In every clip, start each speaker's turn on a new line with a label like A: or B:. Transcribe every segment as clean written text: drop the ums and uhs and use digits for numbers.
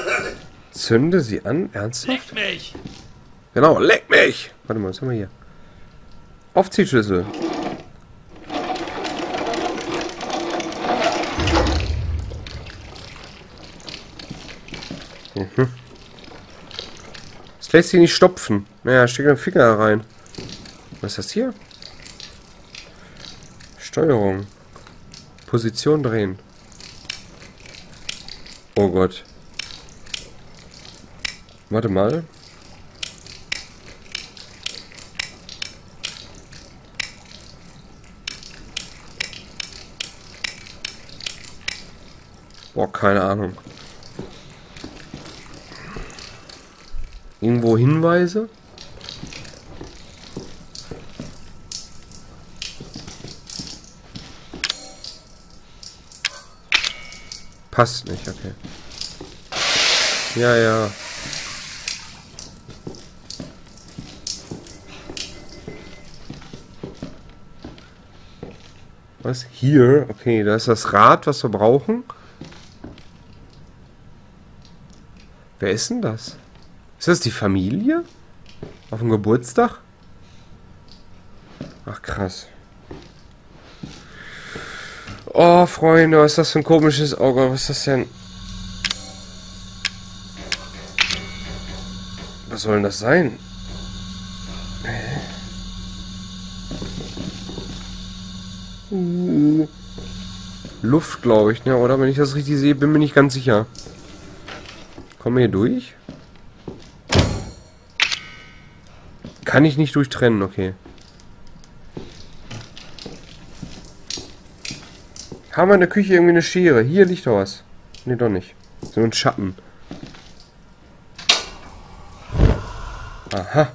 A: Zünde sie an? Ernsthaft?
B: Leck mich!
A: Genau, leck mich! Warte mal, was haben wir hier? Aufziehschlüssel. Mhm. Das lässt sich nicht stopfen. Naja, steck den Finger da rein. Was ist das hier? Steuerung. Position drehen. Oh Gott. Warte mal. Boah, keine Ahnung. Irgendwo Hinweise? Passt nicht, okay. Ja, ja. Was? Hier? Okay, da ist das Rad, was wir brauchen. Wer ist denn das? Ist das die Familie? Auf dem Geburtstag? Ach, krass. Oh, Freunde, was ist das für ein komisches Auge? Was ist das denn? Was soll denn das sein? Luft, glaube ich, ne? Oder? Wenn ich das richtig sehe, bin mir nicht ganz sicher. Kommen wir hier durch? Kann ich nicht durchtrennen, okay. Haben wir in der Küche irgendwie eine Schere? Hier liegt doch was. Ne, doch nicht. So ein Schatten. Aha.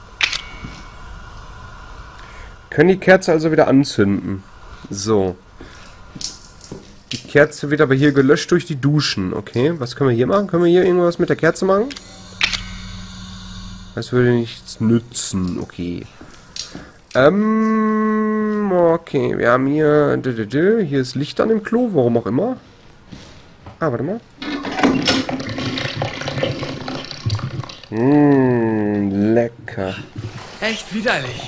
A: Können die Kerze also wieder anzünden. So. Die Kerze wird aber hier gelöscht durch die Duschen. Okay, was können wir hier machen? Können wir hier irgendwas mit der Kerze machen? Das würde nichts nützen. Okay. Okay, wir haben hier... Hier ist Licht an dem Klo, warum auch immer. Ah, warte mal. Lecker.
B: Echt widerlich.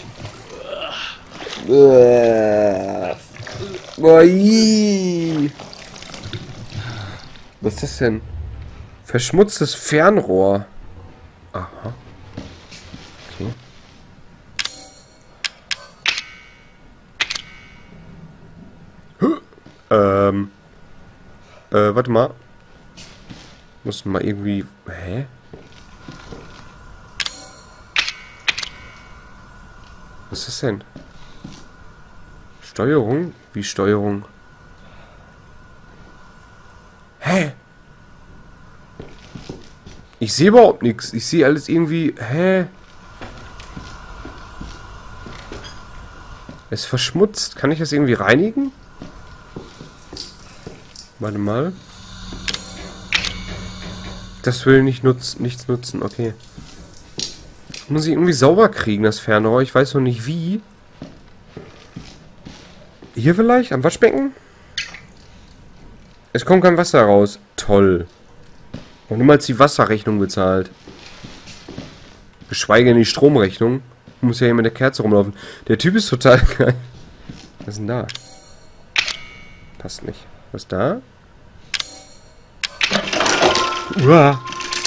A: Was ist das denn? Verschmutztes Fernrohr. Aha. Okay. Warte mal. Muss mal irgendwie... Hä? Was ist das denn? Steuerung? Wie Steuerung? Hä? Ich sehe überhaupt nichts. Ich sehe alles irgendwie... Hä? Es ist verschmutzt. Kann ich das irgendwie reinigen? Warte mal. Das will nicht nichts nutzen. Okay. Das muss ich irgendwie sauber kriegen, das Fernrohr. Ich weiß noch nicht wie. Hier vielleicht? Am Waschbecken? Es kommt kein Wasser raus. Toll. Und niemals die Wasserrechnung bezahlt. Geschweige denn die Stromrechnung. Muss ja hier mit der Kerze rumlaufen. Der Typ ist total geil. Was ist denn da? Passt nicht. Was ist da? Uah.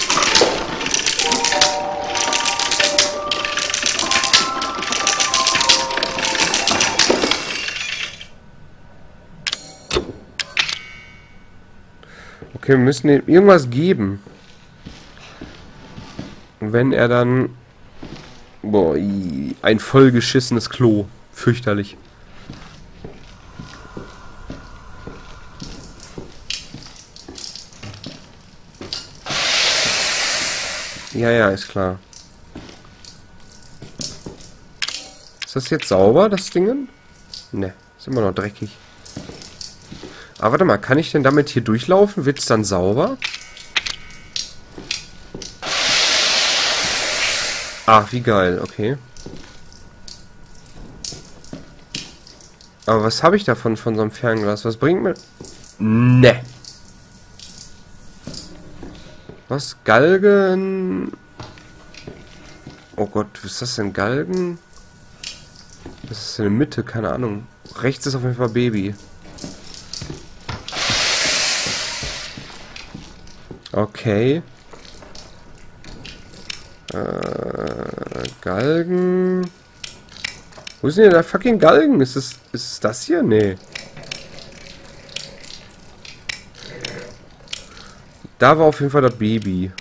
A: Okay, wir müssen ihm irgendwas geben. Wenn er dann... Boah, ein vollgeschissenes Klo. Fürchterlich. Ja, ja, ist klar. Ist das jetzt sauber, das Ding? Ne, ist immer noch dreckig. Aber warte mal, kann ich denn damit hier durchlaufen? Wird es dann sauber? Ach, wie geil, okay. Aber was habe ich davon, von so einem Fernglas? Was bringt mir... Ne. Was? Galgen? Oh Gott, was ist das denn? Galgen? Das ist in der Mitte, keine Ahnung. Rechts ist auf jeden Fall Baby. Okay. Galgen. Wo ist denn der fucking Galgen? Ist es das hier? Nee. Da war auf jeden Fall das Baby.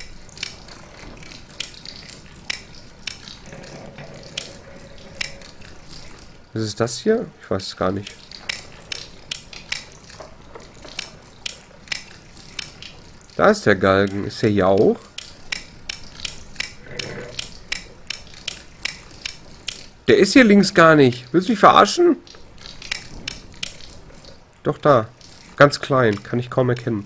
A: Ist es das hier? Ich weiß es gar nicht. Da ist der Galgen. Ist der hier auch? Der ist hier links gar nicht. Willst du mich verarschen? Doch da. Ganz klein. Kann ich kaum erkennen.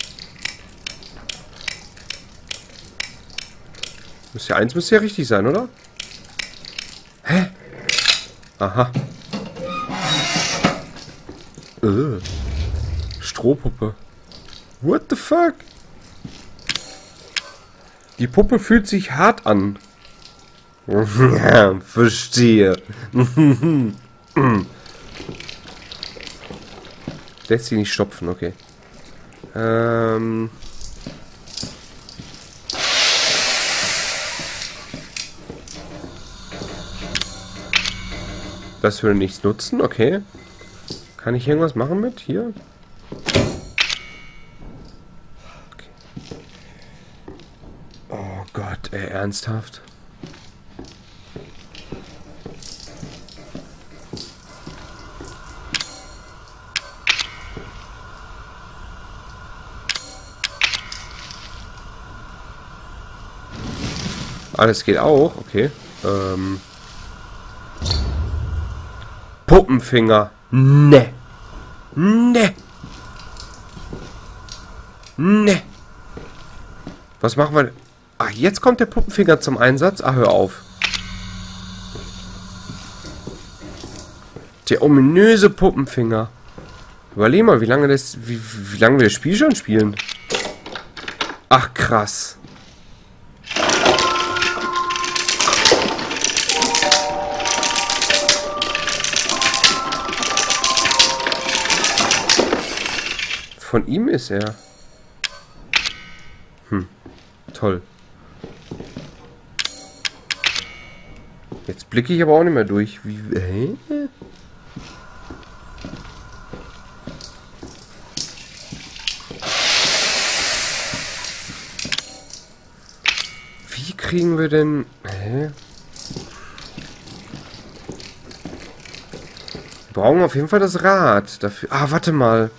A: Eins müsste ja richtig sein, oder? Hä? Aha. Strohpuppe. What the fuck? Die Puppe fühlt sich hart an. Ja, verstehe. Lässt sie nicht stopfen, okay. Das würde nichts nutzen, okay. Kann ich irgendwas machen mit? Hier? Okay. Oh Gott, ey, ernsthaft? Ah, das geht auch, okay. Puppenfinger. Ne. Ne. Ne. Was machen wir? Ach, jetzt kommt der Puppenfinger zum Einsatz. Ah, hör auf. Der ominöse Puppenfinger. Überleg mal, wie lange wir das Spiel schon spielen. Ach, krass. Von ihm ist er. Toll. Jetzt blicke ich aber auch nicht mehr durch. Hä? Wie kriegen wir denn... Hä? Wir brauchen auf jeden Fall das Rad dafür. Ah, warte mal.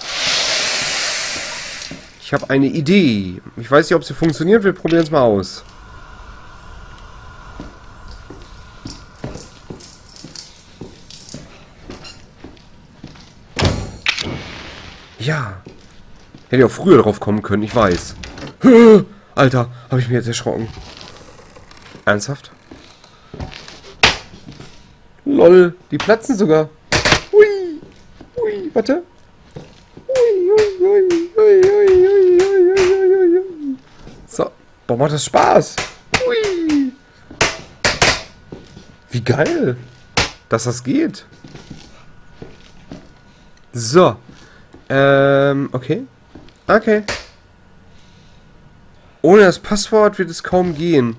A: Ich habe eine Idee. Ich weiß nicht, ob sie funktioniert. Wir probieren es mal aus. Ja. Hätte ich auch früher drauf kommen können, ich weiß. Alter, habe ich mir jetzt erschrocken. Ernsthaft? Lol, die platzen sogar. Hui. Hui, warte. So, boah, macht das Spaß. Ui. Wie geil, dass das geht. So. Okay. Okay. Ohne das Passwort wird es kaum gehen.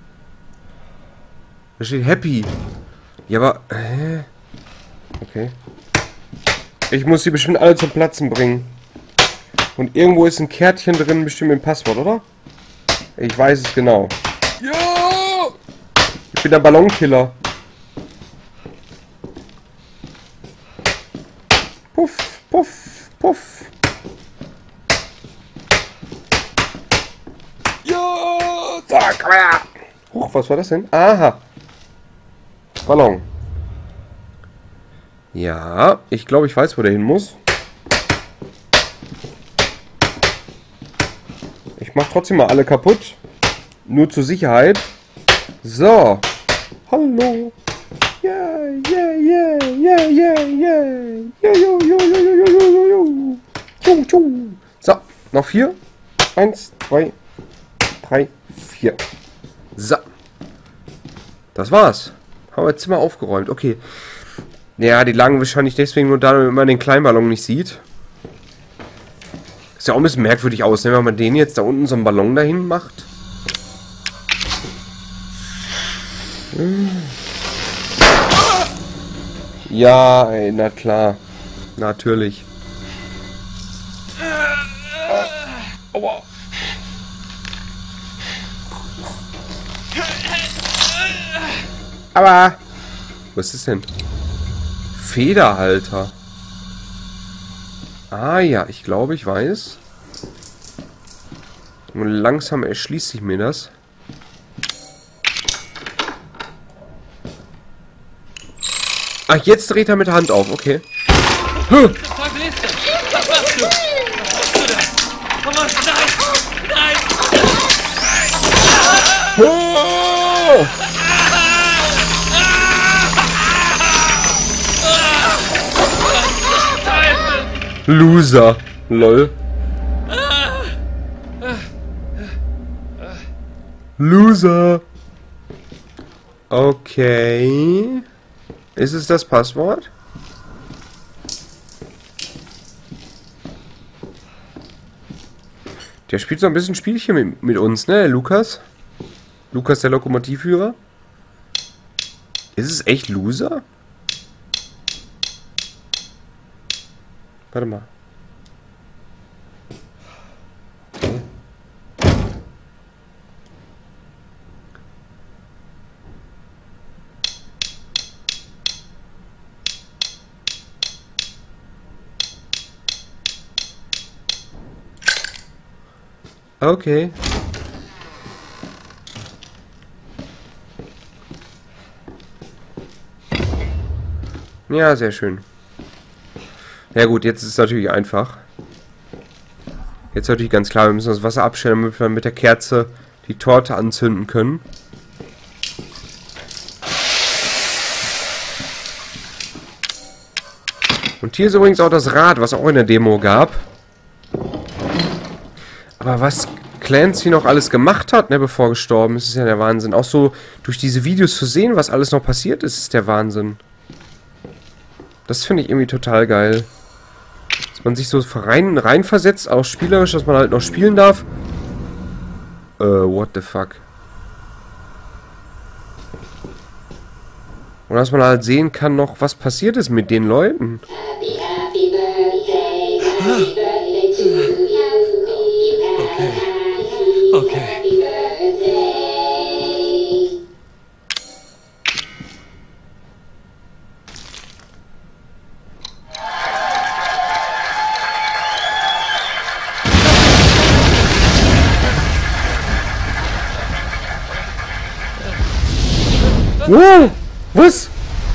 A: Da steht Happy. Ja, aber... Okay. Ich muss sie bestimmt alle zum Platzen bringen. Und irgendwo ist ein Kärtchen drin, bestimmt mit dem Passwort, oder? Ich weiß es genau. Ja! Ich bin der Ballonkiller. Puff, puff, puff. Ja! So, komm her! Huch, was war das denn? Aha. Ballon. Ja, ich glaube, ich weiß, wo der hin muss. Ich mache trotzdem mal alle kaputt. Nur zur Sicherheit. So. Hallo. Yeah, yeah, yeah, yeah, yeah, yeah. Jo, jo, jo, jo, jo, jo, jo, jo. Jo, jo. So, noch 4. 1, 2, 3, 4. So. Das war's. Haben wir das Zimmer aufgeräumt. Okay. Ja, die lagen wahrscheinlich deswegen nur da, damit man den Kleinballon nicht sieht. Ist ja auch ein bisschen merkwürdig aus, ne? Wenn man den jetzt da unten so einen Ballon dahin macht. Ja, ey, na klar. Natürlich. Aua. Aber was ist das denn? Federhalter. Ah ja, ich glaube, ich weiß. Und langsam erschließt sich mir das. Ach, jetzt dreht er mit der Hand auf, okay.
B: Was ist das? Was machst du? Was machst du da? Was machst du? Nein! Nein!
A: Oh! Loser. Lol. Loser. Okay. Ist es das Passwort? Der spielt so ein bisschen Spielchen mit uns, ne, Lukas? Lukas, der Lokomotivführer? Ist es echt Loser? Warte mal. Okay. Ja, sehr schön. Ja gut, jetzt ist es natürlich einfach. Jetzt natürlich ganz klar, wir müssen das Wasser abstellen, damit wir mit der Kerze die Torte anzünden können. Und hier ist übrigens auch das Rad, was auch in der Demo gab. Aber was Clancy noch alles gemacht hat, ne, bevor er gestorben ist, ist ja der Wahnsinn. Auch so durch diese Videos zu sehen, was alles noch passiert ist, ist der Wahnsinn. Das finde ich irgendwie total geil. Dass man sich so reinversetzt, auch spielerisch, dass man halt noch spielen darf. What the fuck. Und dass man halt sehen kann noch, was passiert ist mit den Leuten.
C: Happy, happy birthday, happy birthday to you.
B: Okay.
C: Happy birthday.
A: Wow! Was?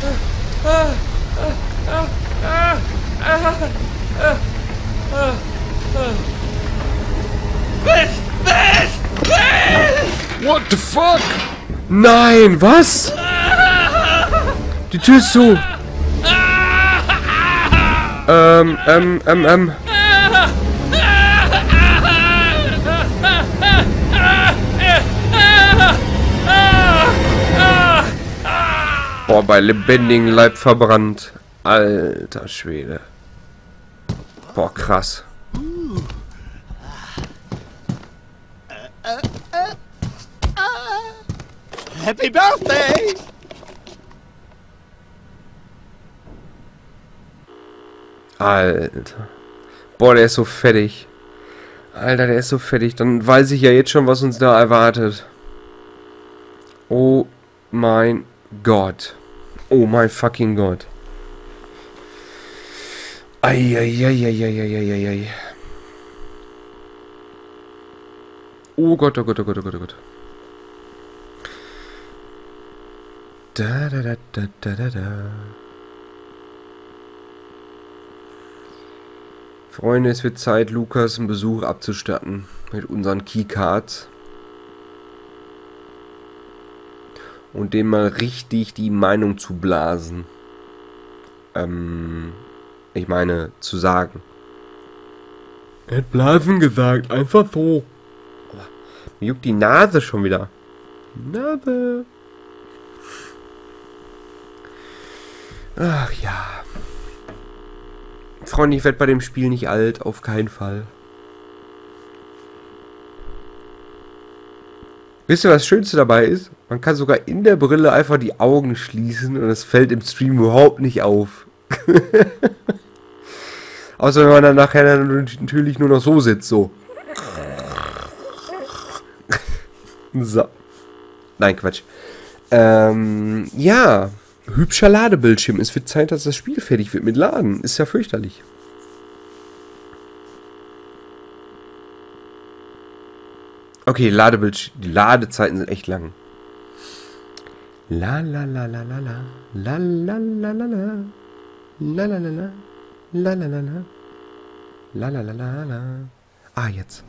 A: What the fuck? Nein, was? Die Tür ist zu. Boah, bei lebendigem Leib verbrannt. Alter Schwede. Boah, krass.
D: Happy birthday!
A: Alter. Boah, der ist so fettig. Alter, der ist so fettig. Dann weiß ich ja jetzt schon, was uns da erwartet. Oh mein Gott. Oh mein fucking Gott. Eieieiei. Oh Gott, oh Gott, oh Gott, oh Gott, oh Gott. Da, da, da, da, da, da, da. Freunde, es wird Zeit, Lukas einen Besuch abzustatten mit unseren Keycards. Und dem mal richtig die Meinung zu blasen. Ich meine, zu sagen. Er hat blasen gesagt, einfach so. Mir juckt die Nase schon wieder. Nase. Ach ja. Freunde, ich werde bei dem Spiel nicht alt. Auf keinen Fall. Wisst ihr, was das Schönste dabei ist? Man kann sogar in der Brille einfach die Augen schließen und es fällt im Stream überhaupt nicht auf. Außer wenn man dann nachher dann natürlich nur noch so sitzt, so. So. Nein, Quatsch. Ja. Hübscher Ladebildschirm. Es wird Zeit, dass das Spiel fertig wird mit Laden. Ist ja fürchterlich. Okay, die Ladezeiten sind echt lang. La la la la la la. La la la la la. La la la la. La la la la. La la la la la. Ah, jetzt.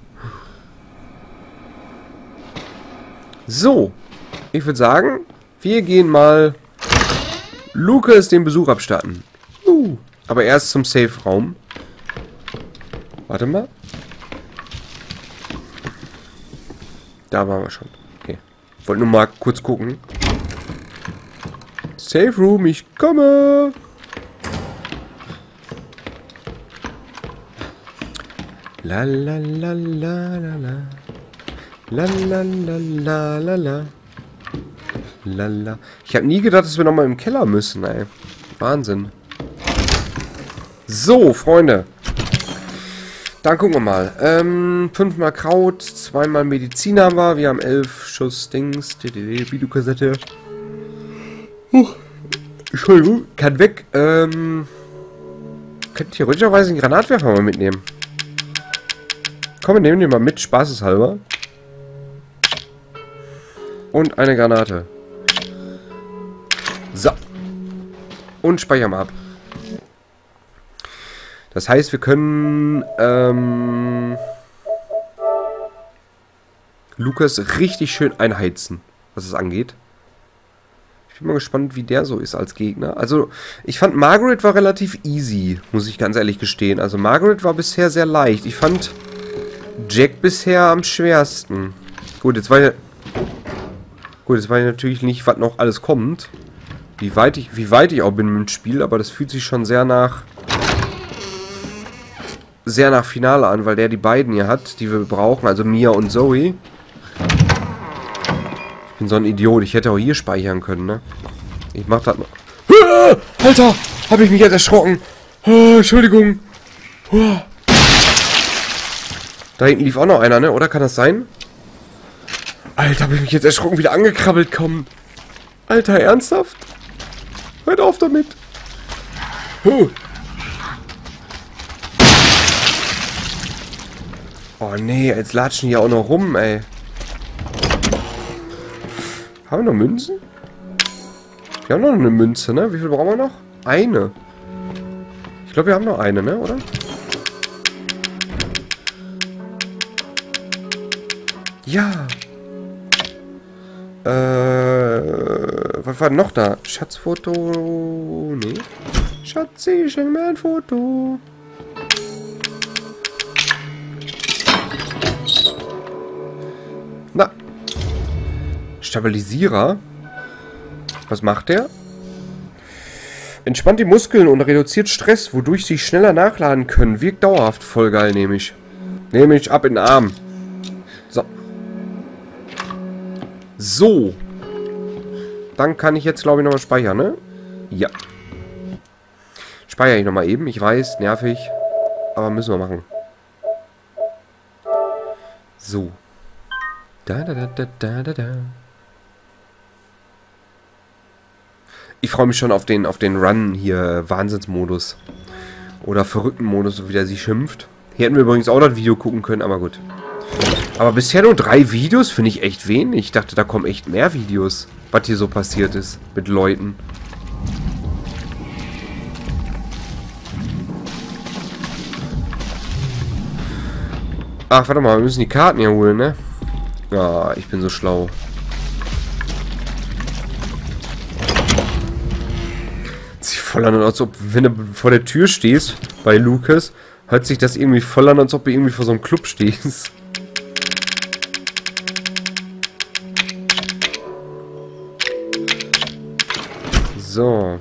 A: So. Ich würde sagen, wir gehen mal Lukas den Besuch abstatten. Aber erst zum Safe-Raum. Warte mal. Da waren wir schon. Okay. Wollte nur mal kurz gucken. Safe Room, ich komme. La la la la la la. La la la la la la. Lala. Ich habe nie gedacht, dass wir nochmal im Keller müssen, ey. Wahnsinn. So, Freunde. Dann gucken wir mal. 5-mal Kraut, 2-mal Medizin haben wir. Wir haben 11 Schuss Dings. Videokassette. Entschuldigung. Kann weg. Könnte theoretischerweise einen Granatwerfer mal mitnehmen. Komm, wir nehmen den mal mit. Spaßeshalber. Und eine Granate. So. Und speichern wir ab. Das heißt, wir können Lukas richtig schön einheizen, was es angeht. Ich bin mal gespannt, wie der so ist als Gegner. Also, ich fand Margaret war relativ easy, muss ich ganz ehrlich gestehen. Also, Margaret war bisher sehr leicht. Ich fand Jack bisher am schwersten. Gut, jetzt weiß ich natürlich nicht, was noch alles kommt. Wie weit ich auch bin mit dem Spiel, aber das fühlt sich schon sehr nach Finale an, weil der die beiden hier hat, die wir brauchen, also Mia und Zoe. Ich bin so ein Idiot, ich hätte auch hier speichern können, ne? Ich mach das mal. Alter, habe ich mich jetzt erschrocken. Entschuldigung. Da hinten lief auch noch einer, ne? Oder kann das sein? Alter, habe ich mich jetzt erschrocken, wieder angekrabbelt kommen. Alter, ernsthaft? Hört auf damit. Oh nee, jetzt latschen die ja auch noch rum, ey. Haben wir noch Münzen? Wir haben noch eine Münze, ne? Wie viel brauchen wir noch? Eine. Ich glaube, wir haben noch eine, ne? Oder? Ja. Was war denn noch da? Schatzfoto. Nee. Schatzi, schenk mir ein Foto. Na. Stabilisierer. Was macht der? Entspannt die Muskeln und reduziert Stress, wodurch sie schneller nachladen können. Wirkt dauerhaft. Voll geil, nehme ich. Nehme ich ab in den Arm. So. So. Dann kann ich jetzt, glaube ich, nochmal speichern, ne? Ja. Speichere ich nochmal eben. Ich weiß, nervig. Aber müssen wir machen. So. Ich freue mich schon auf den Run hier, Wahnsinnsmodus. Oder verrückten Modus, so wie der sie schimpft. Hier hätten wir übrigens auch das Video gucken können, aber gut. Aber bisher nur 3 Videos finde ich echt wenig. Ich dachte, da kommen echt mehr Videos, was hier so passiert ist mit Leuten. Ach, warte mal, wir müssen die Karten hier holen, ne? Ja, ich bin so schlau. Sieht voll an, als ob, wenn du vor der Tür stehst, bei Lukas, hört sich das irgendwie voll an, als ob du irgendwie vor so einem Club stehst. So.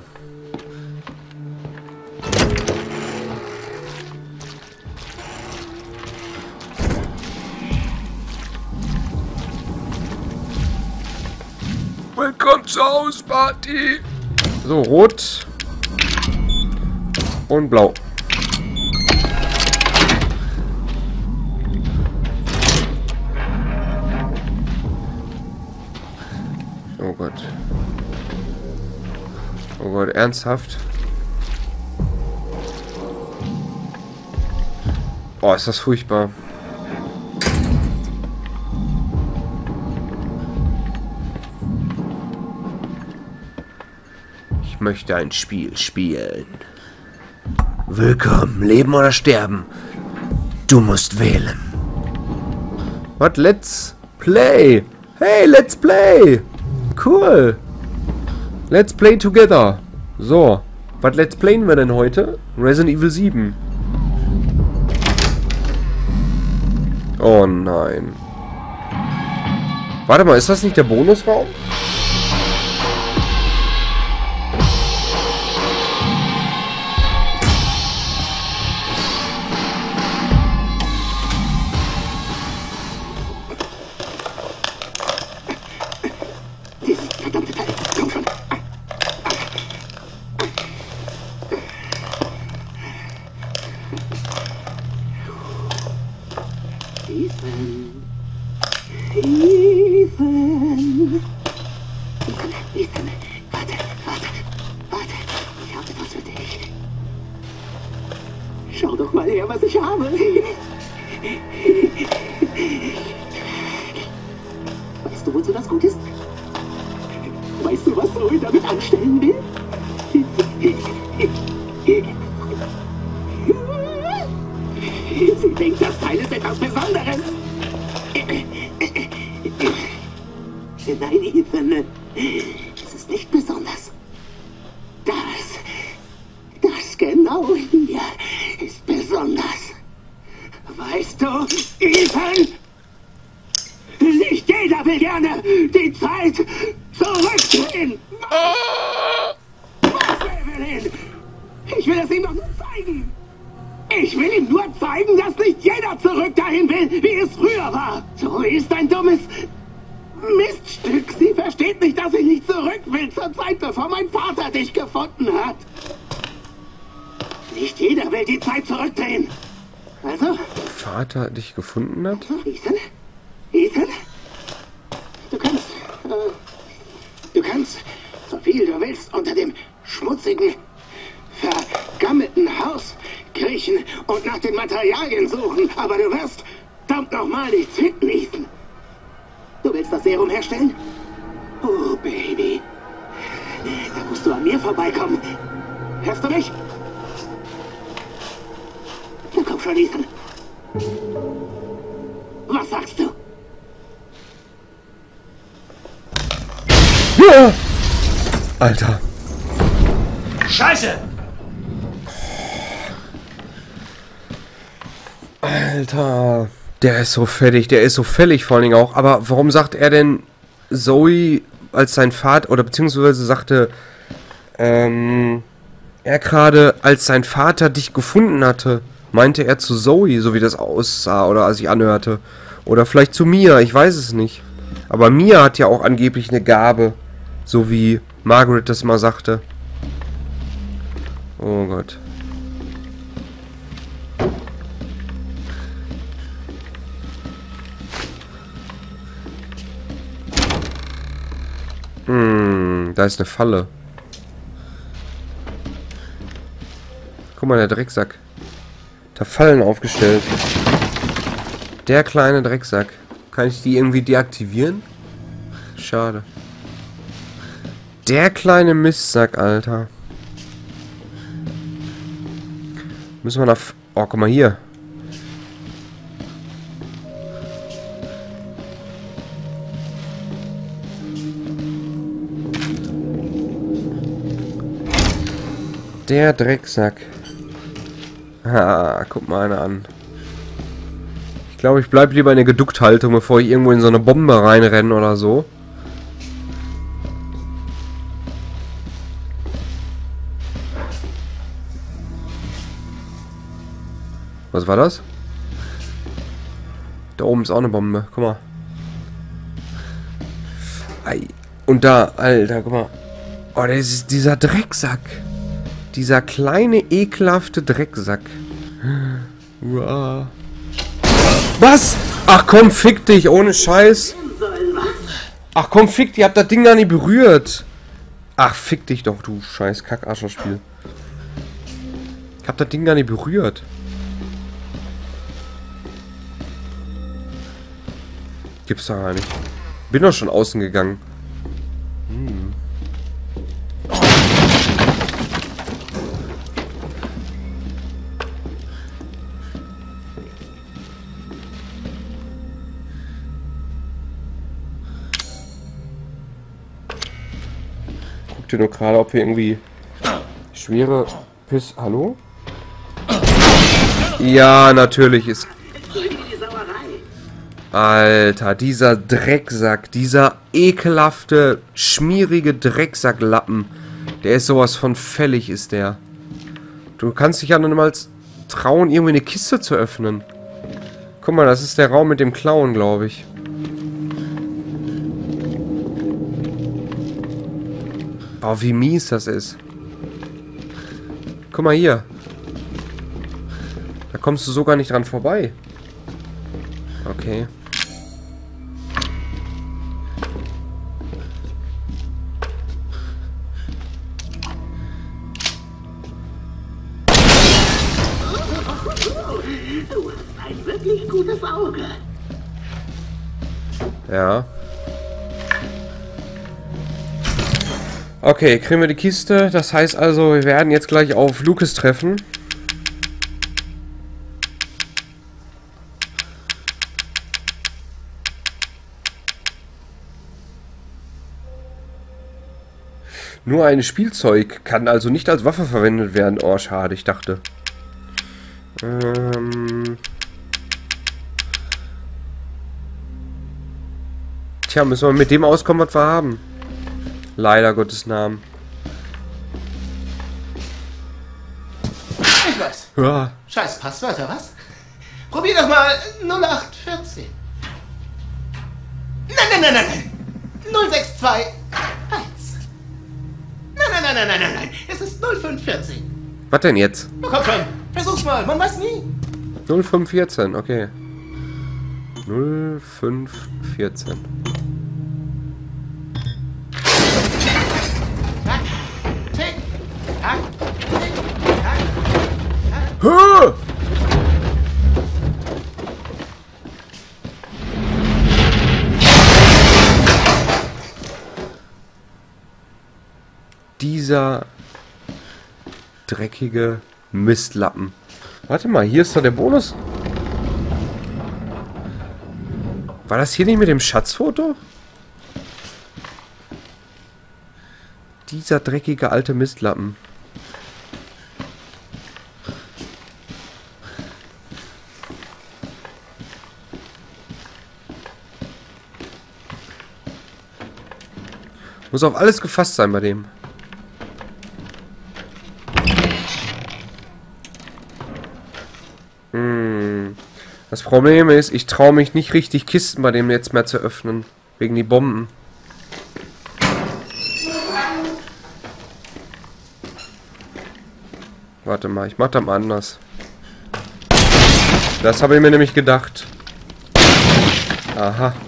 A: Willkommen zur Hausparty. So, rot. Und blau. Oh Gott. Oh Gott, ernsthaft? Oh, ist das furchtbar. Ich möchte ein Spiel spielen. Willkommen, leben oder sterben. Du musst wählen. What? Let's play. Hey, let's play. Cool. Let's play together. So. Was let's playen wir denn heute? Resident Evil 7. Oh nein. Warte mal, ist das nicht der Bonusraum?
E: Ethan. Ethan. Ethan. Warte. Ich habe etwas für dich. Schau doch mal her, was ich habe. Weißt du, wozu das gut ist? Weißt du, was Zoe damit anstellen will? Sie denkt, das Teil ist etwas Besonderes. Nein, Ethan. Es ist nicht besonders. Das genau hier ist besonders. Weißt du, Ethan? Nicht jeder will gerne die Zeit zurückdrehen. Was, Evelyn? Ich will es ihm doch nur zeigen. Ich will ihm nur zeigen, dass nicht jeder zurück dahin will, wie es früher war. So ist ein dummes Miststück. Sie versteht nicht, dass ich nicht zurück will zur Zeit, bevor mein Vater dich gefunden hat. Nicht jeder will die Zeit zurückdrehen. Also?
A: Vater dich gefunden hat?
E: Also, Ethan? Du kannst, so viel du willst, unter dem schmutzigen, vergammelten Haus kriechen und nach den Materialien suchen, aber du wirst verdammt nochmal nichts finden, Ethan. Du willst das Serum herstellen? Oh, Baby. Da musst du an mir vorbeikommen. Hörst du mich? Na komm schon, Ethan. Was sagst du?
A: Ja! Alter.
B: Scheiße!
A: Alter. Der ist so fettig, der ist so fällig vor allen Dingen auch. Aber warum sagt er denn Zoe als sein Vater, oder beziehungsweise sagte er gerade, als sein Vater dich gefunden hatte, meinte er zu Zoe, so wie das aussah oder sich anhörte. Oder vielleicht zu Mia, ich weiß es nicht. Aber Mia hat ja auch angeblich eine Gabe, so wie Margaret das mal sagte. Oh Gott. Da ist eine Falle. Guck mal, der Drecksack. Da Fallen aufgestellt. Der kleine Drecksack. Kann ich die irgendwie deaktivieren? Schade. Der kleine Mistsack, Alter. Müssen wir nach... Oh, guck mal hier. Der Drecksack. Ah, guck mal einer an. Ich glaube, ich bleibe lieber in der Geduckthaltung, bevor ich irgendwo in so eine Bombe reinrenne oder so. Was war das? Da oben ist auch eine Bombe. Guck mal. Ei. Und da, Alter, guck mal. Oh, das ist dieser Drecksack. Dieser kleine, ekelhafte Drecksack. Uah. Was? Ach komm, fick dich, ohne Scheiß. Ach komm, fick dich, ihr habt das Ding gar nicht berührt. Ach, fick dich doch, du scheiß Kack-Ascherspiel. Ich hab das Ding gar nicht berührt. Gibt's doch gar nicht. Bin doch schon außen gegangen. Guck dir nur gerade, ob wir irgendwie schwere Piss... Hallo? Ja, natürlich ist... Alter, dieser Drecksack, dieser ekelhafte, schmierige Drecksacklappen, der ist sowas von fällig, ist der. Du kannst dich ja niemals trauen, irgendwie eine Kiste zu öffnen. Guck mal, das ist der Raum mit dem Klauen, glaube ich. Oh, wie mies das ist. Guck mal hier. Da kommst du sogar nicht dran vorbei. Okay.
E: Du hast ein wirklich gutes Auge.
A: Ja. Okay, kriegen wir die Kiste. Das heißt also, wir werden jetzt gleich auf Lucas treffen. Nur ein Spielzeug kann also nicht als Waffe verwendet werden. Oh, schade, ich dachte. Tja, müssen wir mit dem auskommen, was wir haben. Leider Gottes Namen.
D: Ich weiß.
A: Ja.
D: Scheiß Passwörter, was? Probier doch mal 0814. Nein. 0621. Nein. Es ist 0514.
A: Was denn jetzt?
D: Na komm schon. Versuch's mal. Man weiß nie.
A: 0514, okay. 0514.
D: Tick, tack, tick, tack, tack.
A: Hö! Dieser dreckige Mistlappen. Warte mal, hier ist doch der Bonus. War das hier nicht mit dem Schatzfoto? Dieser dreckige alte Mistlappen. Muss auf alles gefasst sein bei dem. Das Problem ist, ich traue mich nicht richtig Kisten bei dem jetzt mehr zu öffnen. Wegen die Bomben. Warte mal, ich mach das mal anders. Das habe ich mir nämlich gedacht. Aha.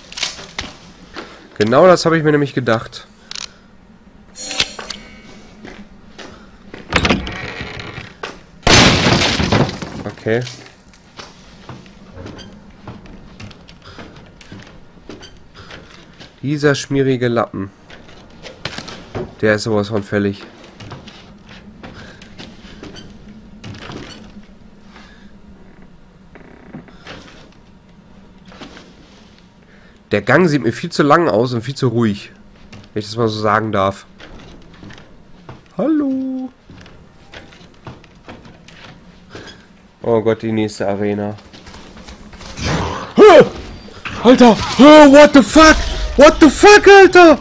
A: Genau das habe ich mir nämlich gedacht. Okay. Dieser schmierige Lappen. Der ist sowas von fällig. Der Gang sieht mir viel zu lang aus und viel zu ruhig. Wenn ich das mal so sagen darf. Hallo. Oh Gott, die nächste Arena. Alter! What the fuck? What the fuck, Alter?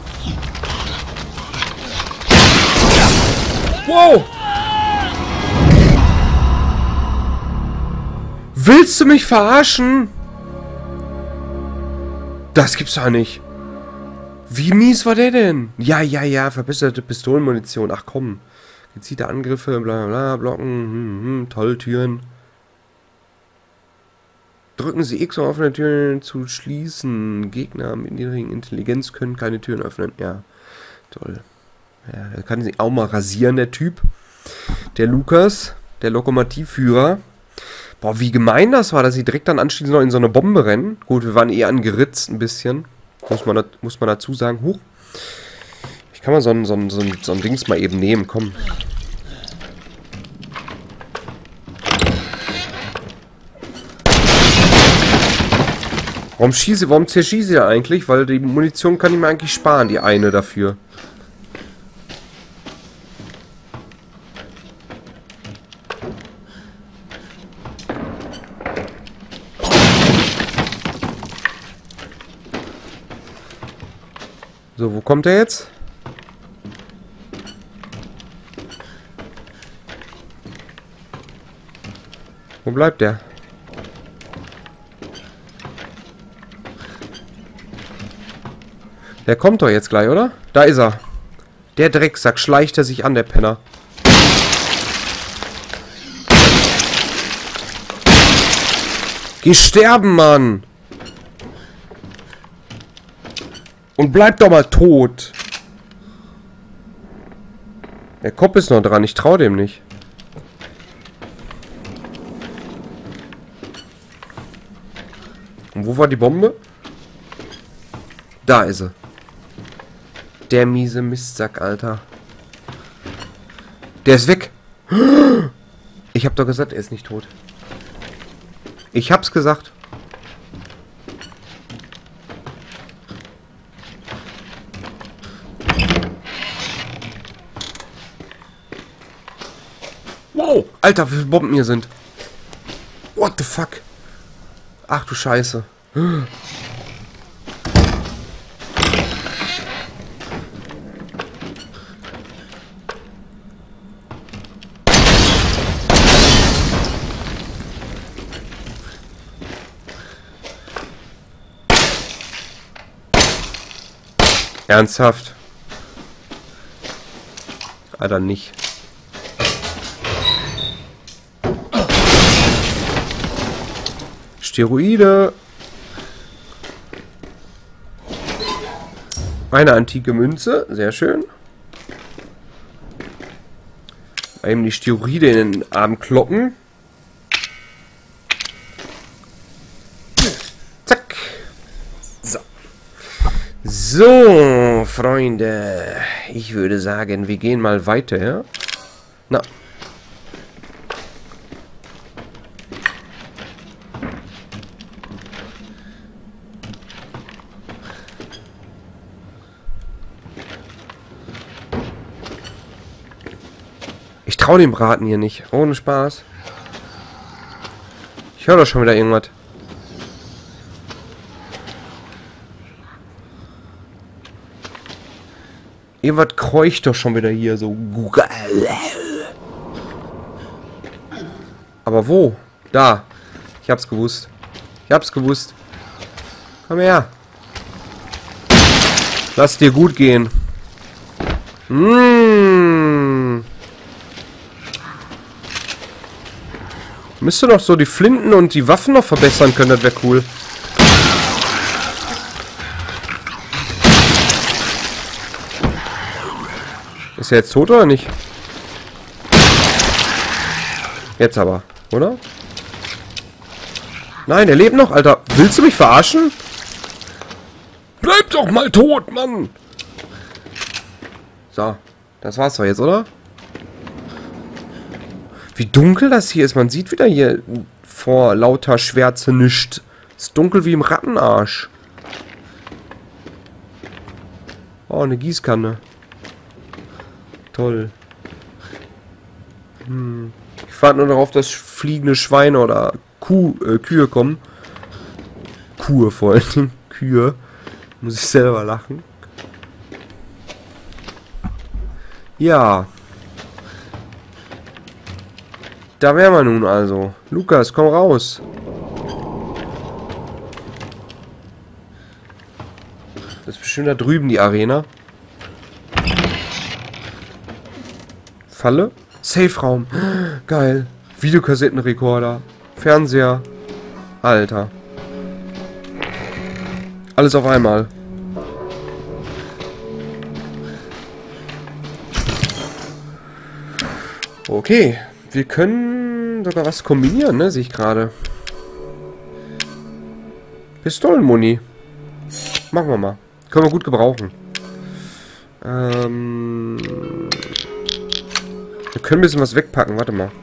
A: Wow! Willst du mich verarschen? Das gibt's doch nicht. Wie mies war der denn? Ja, verbesserte Pistolenmunition. Ach komm. Gezielte Angriffe, bla bla, blocken, toll, Türen. Drücken Sie X, um offene Türen zu schließen. Gegner mit niedrigen Intelligenz können keine Türen öffnen. Ja, toll. Ja, da kann sich auch mal rasieren, der Typ. Der Lukas, der Lokomotivführer. Boah, wie gemein das war, dass sie direkt dann anschließend noch in so eine Bombe rennen. Gut, wir waren eher angeritzt ein bisschen. Muss man dazu sagen. Huch. Ich kann mal so ein Dings mal eben nehmen, komm. Warum zerschieße ich eigentlich? Weil die Munition kann ich mir eigentlich sparen, die eine dafür. So, wo kommt er jetzt? Wo bleibt der? Der kommt doch jetzt gleich, oder? Da ist er. Der Drecksack schleicht er sich an, der Penner. Geh sterben, Mann! Und bleib doch mal tot. Der Kopf ist noch dran. Ich trau dem nicht. Und wo war die Bombe? Da ist sie. Der miese Mistsack, Alter. Der ist weg. Ich hab doch gesagt, er ist nicht tot. Ich hab's gesagt. Wow, Alter, wie viele Bomben hier sind. What the fuck? Ach du Scheiße. Ernsthaft? Alter, nicht. Steroide. Eine antike Münze. Sehr schön. Eben die Steroide in den Arm kloppen. Zack. So. So, Freunde. Ich würde sagen, wir gehen mal weiter. Ja? Na. Ich traue dem Braten hier nicht. Ohne Spaß. Ich höre doch schon wieder irgendwas. Irgendwas kreucht doch schon wieder hier so. Aber wo? Da. Ich hab's gewusst. Ich hab's gewusst. Komm her. Lass dir gut gehen. Müsste doch so die Flinten und die Waffen noch verbessern können, das wäre cool. Ist er jetzt tot oder nicht? Jetzt aber, oder? Nein, er lebt noch, Alter. Willst du mich verarschen? Bleib doch mal tot, Mann! So, das war's doch jetzt, oder? Wie dunkel das hier ist. Man sieht wieder hier vor lauter Schwärze nichts. Ist dunkel wie im Rattenarsch. Oh, eine Gießkanne. Toll. Ich warte nur darauf, dass fliegende Schweine oder Kühe kommen. Kuhe vor allen Dingen. Kühe. Muss ich selber lachen. Ja. Da wären wir nun also. Lukas, komm raus. Das ist bestimmt da drüben die Arena. Falle? Safe-Raum. Geil. Videokassettenrekorder. Fernseher. Alter. Alles auf einmal. Okay. Wir können sogar was kombinieren, ne? Sehe ich gerade. Pistolenmuni. Machen wir mal. Können wir gut gebrauchen. Wir können ein bisschen was wegpacken. Warte mal.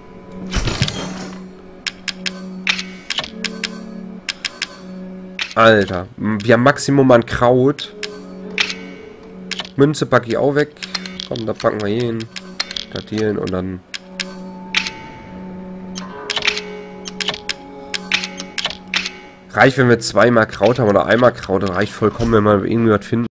A: Alter. Wir haben Maximum an Kraut. Münze packe ich auch weg. Komm, da packen wir hier hin. Das hier hin und dann... Reicht, wenn wir zweimal Kraut haben oder einmal Kraut. Das reicht vollkommen, wenn wir irgendwie was finden.